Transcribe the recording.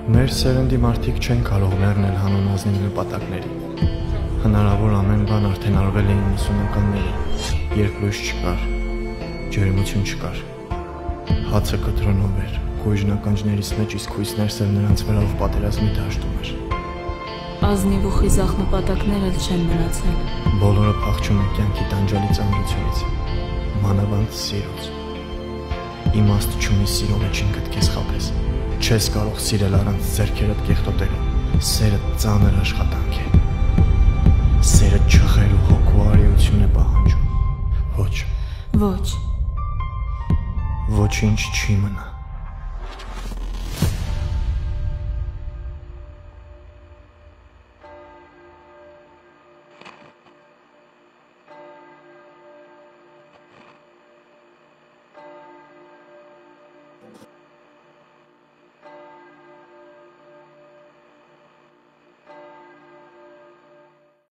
Մեր սերնդի մարդիկ չեն կարող մեռնել հանուն ազնիվ նպատակների։ Հնարավոր ամեն բան արդեն արվել է 90-ականներին, երբ լույս չկար, ջերմություն չկար։ Հացը կտրոնով էր, գույժն ականջներից մեջ իսկ հույսն էր նրանց վրայով պատերազմի դաշտում էր։ Ազնիվ ու խիզախ նպատակներ էլ չեն մնացել։ Բոլորը փախչում են կյանքի տանջալի ծանրությունից, մանավանդ սիրուց։ Իմաստ չունի սիրո մեջ ինքդ քեզ խաբես։ Չես կարող սիրել առանց ձեռքերդ կեղտոտելու։ Սերը ծանր աշխատանք է։ Սերը չղեր ու հոգու արիություն է պահանջում։ Ոչ։ Ոչ։ Ոչինչ չի մնա։